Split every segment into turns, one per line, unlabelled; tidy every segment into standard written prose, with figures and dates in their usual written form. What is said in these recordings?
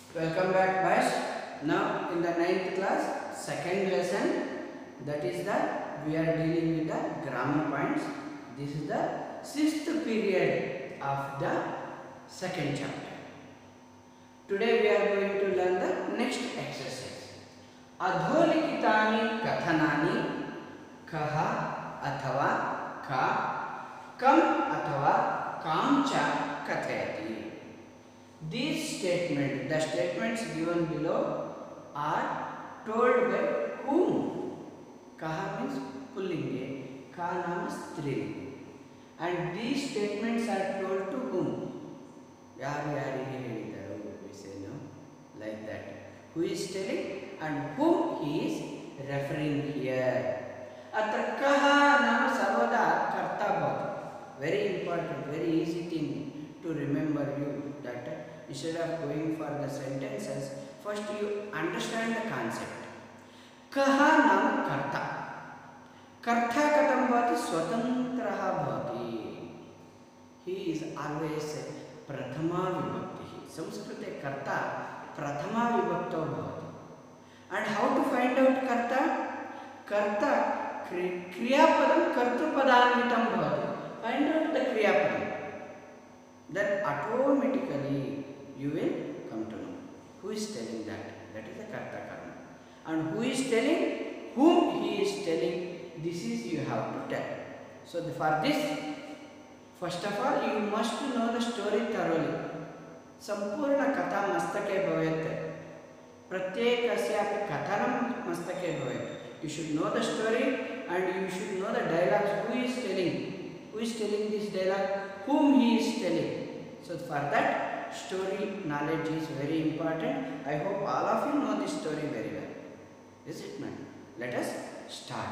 Welcome back, boys. Now in the 9th class, second lesson, that is that we are dealing with the grammar points. This is the 6th period of the second chapter. Today we are going to learn the next exercise. अधोलिखितानि कथनानि कः अथवा का कम अथवा काम च कथयति. These statements, the statements given below are told by whom? Kaha means pullinge, ka naam is strilinge. And these statements are told to whom? Yaru yarige helidaro, we say no, like that. Who is telling and whom he is referring here. Atra kaha naam sarvada karta bhavati. Very important, very easy thing to remember you that instead of going for the sentences, first you understand the concept. Kaha naam karta. Karta katam bhavati swatantraha bhavati. He is always prathama vibhakti. Samskrite karta prathama vibhakto bhavati. And how to find out karta? Karta kriyapadam kartrupadanvitam bhavati. Find out the kriyapadam. Then automatically you will come to know who is telling that. That is the karta karma. And who is telling, whom he is telling, this is you have to tell. So for this, first of all, you must know the story thoroughly. Sampurna katha mastake bhavet. Pratyekasyapi kathanam mastake bhavet. You should know the story and you should know the dialogues. Who is telling? Who is telling this dialogue? Whom he is telling. So for that, story knowledge is very important. I hope all of you know this story very well. Is it, man? Let us start.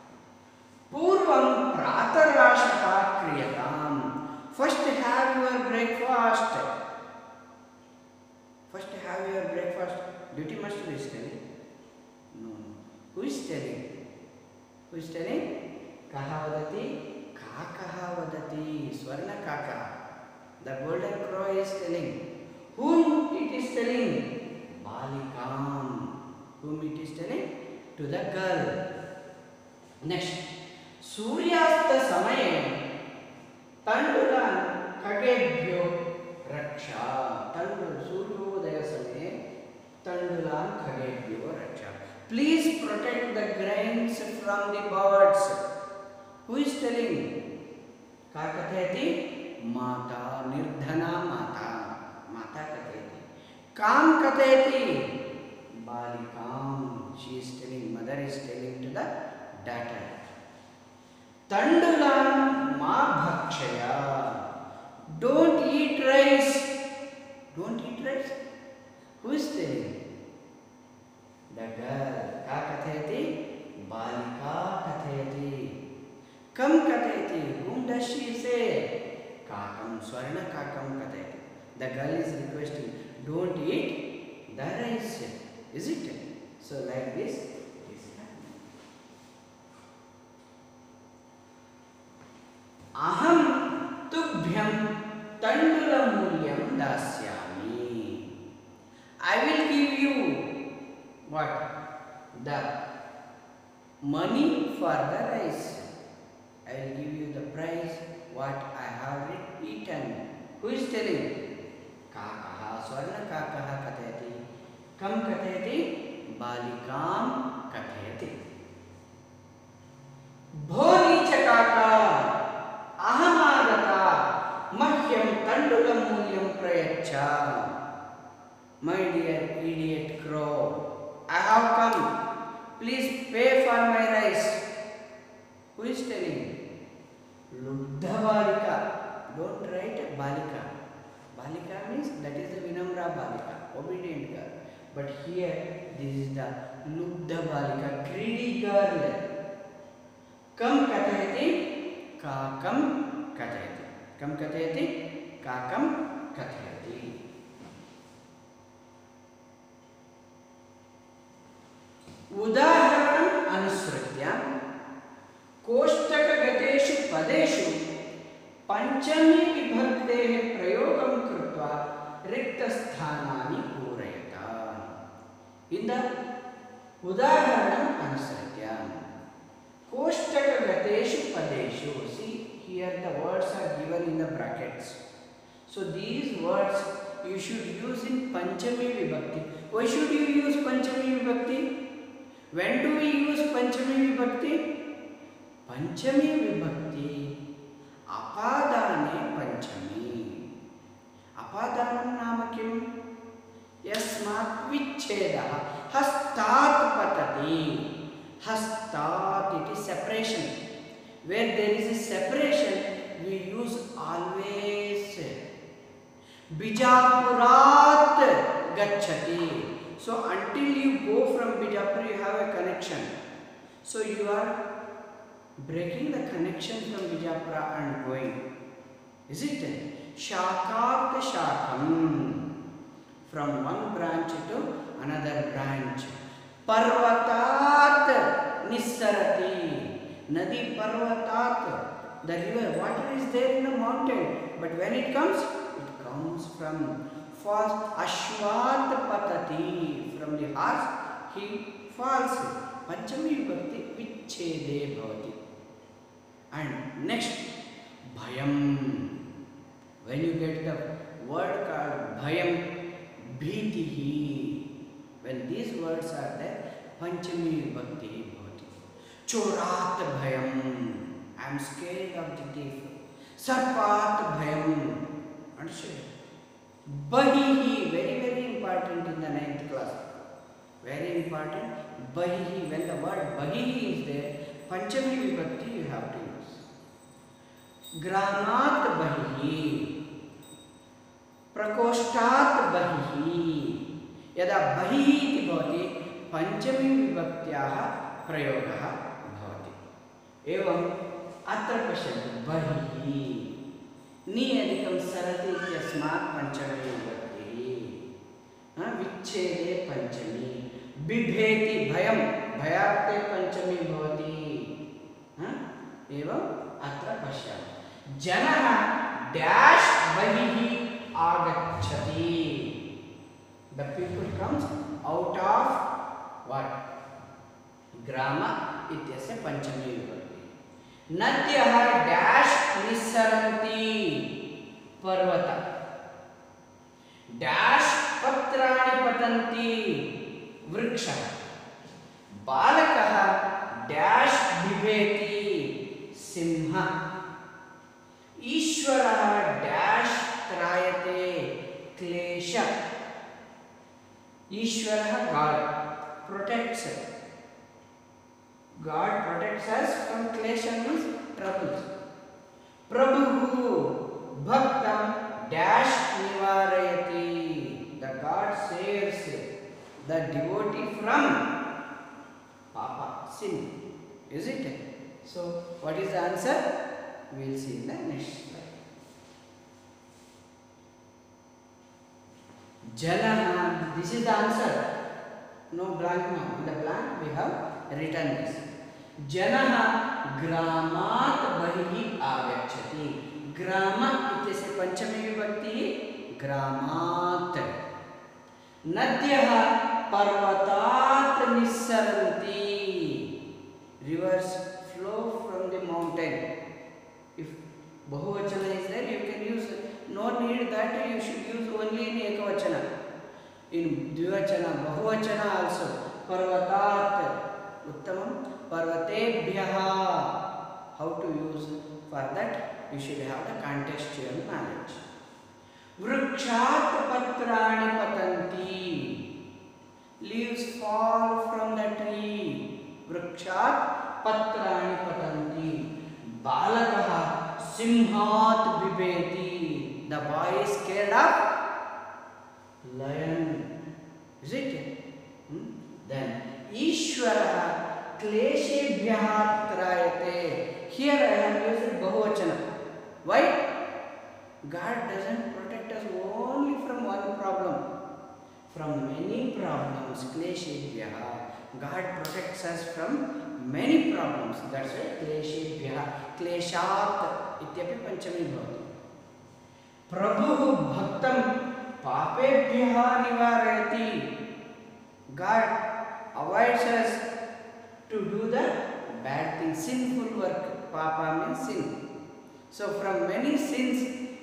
Purvam pratarashaka kriyatam. First have your breakfast. First have your breakfast. Duty master is telling. No. Who is telling? Who is telling? Kaha vadati? Kakaha vadati. Swarna kaka. The golden crow is telling. Whom it is telling? Balikam. Whom it is telling? To the girl. Next. Suryasta samaye tandulan khagebhyo raksha. Tandul suryodaya samaye tandulan khagebhyo raksha. Please protect the grains from the birds. Who is telling? Ka kathayati? Mata, nirdhana mata. Mata kathayati. Kam kathayati. Balikam. She is telling, mother is telling to the daughter. Tandulan ma bhakshaya. Don't eat rice. Don't eat rice. Who is telling? The girl. Ka kathayati. Balika kathayati. Kam kathayati. Whom does she say? Kakam, Swarna kakam kathayati. The girl is requesting, don't eat the rice. Is it? So like this is happening. Aham tubhyam tandulamulyam dasyami. I will give you what? The money for the rice. I will give you the price what I have eaten. Who is telling? Kakaha, Swarna kakaha kathayati. Kam kathayati? Balikam kathayati. Bhonicha kaka ahamagata mahyam tandulamulyam prayacha. My dear idiot crow, I have come. Please pay for my rice. Who is telling? Luddha balika. Don't write balika. Balika means that is the Vinamra balika, obedient girl. But here this is the Luddha balika, greedy girl. Kam kathayati? Kakam kathayati. Kam kathayati? Kakam kathayati. Udaharanam anusritya कोष्टकगतेषु पदेषु पंचमी विभक्तेः प्रयोगं कृत्वा रिक्तस्थानानि पूरयतु. brackets. So these words you should use in Panchami Vibhakti. Why should you use Panchami Vibhakti? When do we use Panchami Vibhakti? Panchami Vibhakti Apadane Panchami. Apadanam nama kim? Yasmat vichchedah hastat patati. Hastat, it is separation. Where there is a separation, we use always Bijapurat gacchati. So until you go from Bijapur, you have a connection. So you are breaking the connection from Bijapura and going. Is it? Shakat shakam. From one branch to another branch. Parvatat nissarati. Nadi parvatat. The river, water is there in the mountain. But when it comes from falls. Ashwat patati. From the horse, he falls. Panchami Vibhakti vichchede bhavati. And next, bhayam. When you get the word called bhayam, bhitihi. When these words are there, Panchami Vibhakti bhavati. Chorat bhayam. I am scared of the thief. Sarpat bhayam. Understand? Bahihi. Very, very important in the 9th class. Very important. Bahihi. When the word bahihi is there, Panchami Vibhakti you have to use. Gramat bahihi. Prakoshtat bahihi. Yada bahihi iti bhavati, Panchami Vibhaktyah prayogah bhavati. Evam atra pashyatu bahihi. Niyadikam sarati ityasmat Panchami Vibhakti. Vichchede Panchami. Bibheti bhayam. Bhayarte Panchami bhavati. Evam atra pashyatu. Janah dash bahihi agacchati. The people comes out of what? Grama ityasya Panchami Vibhakti. Nadyah dash nissaranti parvata. Dash patrani patanti vriksha. Balakah dash bibheti simha. Ishwarah dash trayate klesha. Ishwarah, God, protects us. God protects us from klesha, means troubles. Prabhu bhaktam dash nivarayati. The God saves the devotee from papa, sin. Is it? So, what is the answer? We will see in the next slide. Jala, this is the answer. No blank now. In the blank we have written this. Jana gramat bahihi agacchati. Grama ityasya Panchami Vibhakti gramat. Nadyah parvatat nissaranti. Rivers flow from the mountain. If Bahuvachana is there, you can use. No need that you should use only in Ekavachana. In Dvivachana, Bahuvachana also. Parvatat, Uttamam, Parvatebhyaha. How to use? For that, you should have the contextual knowledge. Vrikshat patrani patanti. Leaves fall from the tree. Vrikshat patrani patanti. Balakaha simhat bibeti. The boy is scared of lion. Is it? Then Ishwara kleshebhyaha trayate. Here I have used Bahuvachana. Why? God doesn't protect us only from one problem. From many problems. Kleshebhyaha. God protects us from many problems. That's why kleshebhyaha. Kleshat ityapi Panchami bhavati. Prabhu bhaktam papebhyaha nivarayati. God avoids us to do the bad thing, sinful work. Papa means sin. So from many sins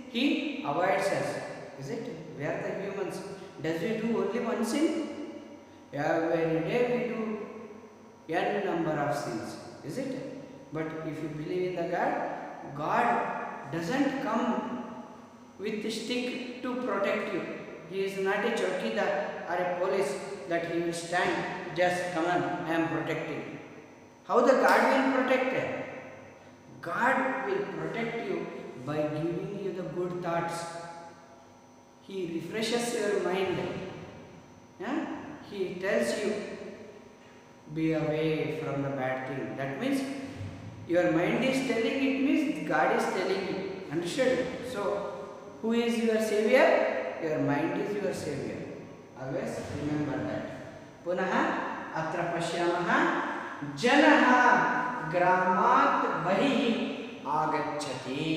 avoids us, is it? We are the humans. Does we do only one sin? Every day we do n number of sins, is it? But if you believe in the God, God doesn't come with a stick to protect you. He is not a chowkidar or a police that he will stand, just come on, I am protecting. How the God will protect? God will protect you by giving you the good thoughts. He refreshes your mind. Yeah? He tells you, be away from the bad thing. That means your mind is telling, it means God is telling you. Understood? So, who is your savior? Your mind is your savior. Always remember that. Punaha atra pashyamaha janaha gramat bahihi agacchati.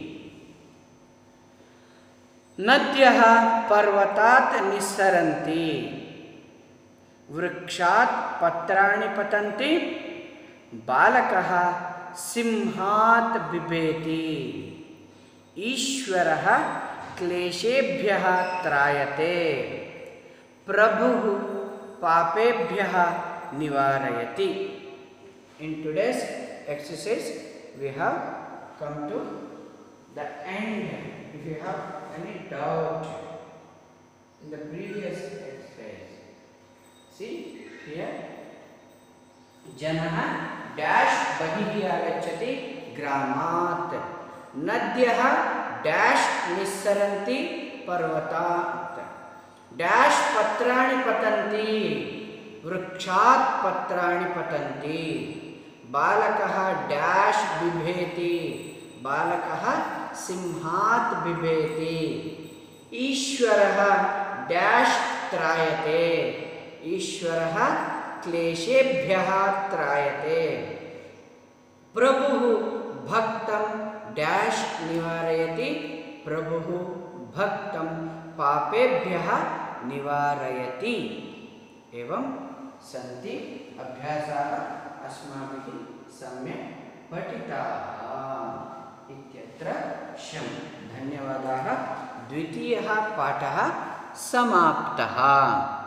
Nadyah parvatat nissaranti वृक्षात् पत्राणि पतन्ति बालकः सिंहात् बिभेति ईश्वरः क्लेशेभ्यः त्रायते प्रभुः पापेभ्यः निवारयति. In today's exercise we have come to the end. If you have any doubt in the previous exercise, see here, Janah dash bahihi agacchati gramat, nadyah dash nissaranti parvatat, dash patrani patanti, vrukshat patrani patanti, balakah dash bibheti, balakah simhat bibheti, ishwarah dash trayate, ईश्वरः क्लेशेभ्यः त्रायते प्रभुः भक्तं dash निवारयति प्रभुः भक्तं पापेभ्यः निवारयति. एवं सन्ति अभ्यासाः अस्माभिः सम्यक् पठिताः इत्यत्र शं. धन्यवादाः. द्वितीयः पाठः समाप्तः.